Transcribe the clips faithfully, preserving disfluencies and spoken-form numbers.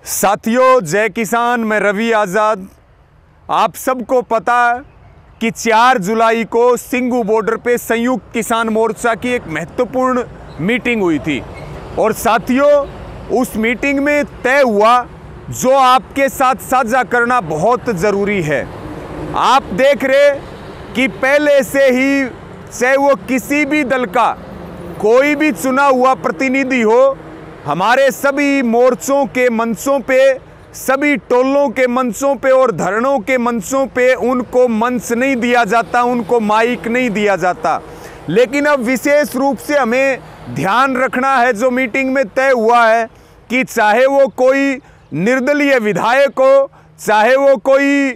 साथियों, जय किसान। मैं रवि आज़ाद। आप सबको पता है कि चार जुलाई को सिंघू बॉर्डर पे संयुक्त किसान मोर्चा की एक महत्वपूर्ण मीटिंग हुई थी और साथियों, उस मीटिंग में तय हुआ जो आपके साथ साझा करना बहुत ज़रूरी है। आप देख रहे कि पहले से ही चाहे वो किसी भी दल का कोई भी चुना हुआ प्रतिनिधि हो, हमारे सभी मोर्चों के मंचों पे, सभी टोलों के मंचों पे और धरनों के मंचों पे उनको मंच नहीं दिया जाता, उनको माइक नहीं दिया जाता। लेकिन अब विशेष रूप से हमें ध्यान रखना है, जो मीटिंग में तय हुआ है कि चाहे वो कोई निर्दलीय विधायक हो, चाहे वो कोई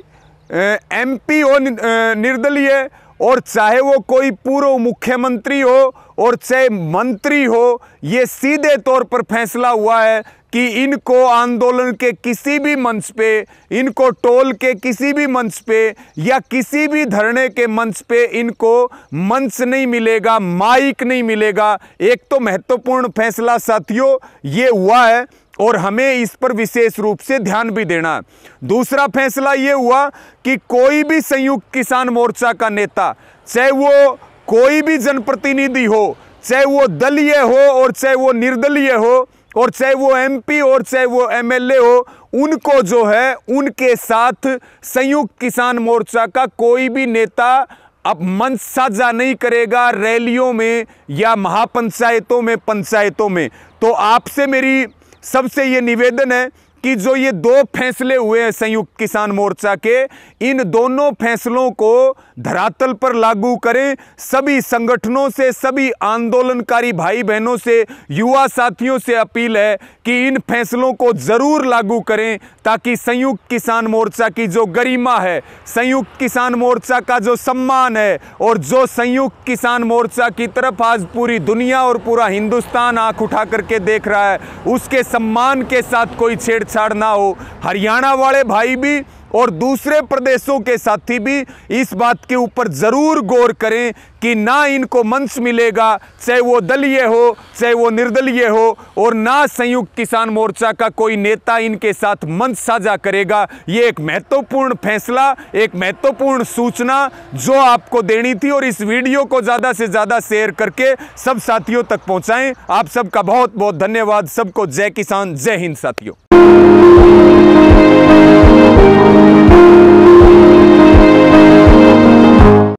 एमपी हो निर्दलीय, और चाहे वो कोई पूर्व मुख्यमंत्री हो और चाहे मंत्री हो, ये सीधे तौर पर फैसला हुआ है कि इनको आंदोलन के किसी भी मंच पे, इनको टोल के किसी भी मंच पे या किसी भी धरने के मंच पे इनको मंच नहीं मिलेगा, माइक नहीं मिलेगा। एक तो महत्वपूर्ण फैसला साथियों ये हुआ है और हमें इस पर विशेष रूप से ध्यान भी देना है। दूसरा फैसला ये हुआ कि कोई भी संयुक्त किसान मोर्चा का नेता, चाहे वो कोई भी जनप्रतिनिधि हो, चाहे वो दलीय हो और चाहे वो निर्दलीय हो, और चाहे वो एमपी और चाहे वो एमएलए हो, उनको जो है उनके साथ संयुक्त किसान मोर्चा का कोई भी नेता अब मंच साझा नहीं करेगा रैलियों में या महापंचायतों में, पंचायतों में। तो आपसे मेरी सबसे ये निवेदन है कि जो ये दो फैसले हुए हैं संयुक्त किसान मोर्चा के, इन दोनों फैसलों को धरातल पर लागू करें। सभी संगठनों से, सभी आंदोलनकारी भाई बहनों से, युवा साथियों से अपील है कि इन फैसलों को जरूर लागू करें, ताकि संयुक्त किसान मोर्चा की जो गरिमा है, संयुक्त किसान मोर्चा का जो सम्मान है, और जो संयुक्त किसान मोर्चा की तरफ आज पूरी दुनिया और पूरा हिंदुस्तान आंख उठा करके देख रहा है, उसके सम्मान के साथ कोई छेड़छाड़ ना हो। हरियाणा वाले भाई भी और दूसरे प्रदेशों के साथी भी इस बात के ऊपर जरूर गौर करें कि ना इनको मंच मिलेगा, चाहे वो दलीय हो चाहे वो निर्दलीय हो, और ना संयुक्त किसान मोर्चा का कोई नेता इनके साथ मंच साझा करेगा। ये एक महत्वपूर्ण फैसला, एक महत्वपूर्ण सूचना जो आपको देनी थी, और इस वीडियो को ज़्यादा से ज़्यादा शेयर करके सब साथियों तक पहुँचाएं। आप सबका बहुत बहुत धन्यवाद। सबको जय किसान, जय हिंद साथियों।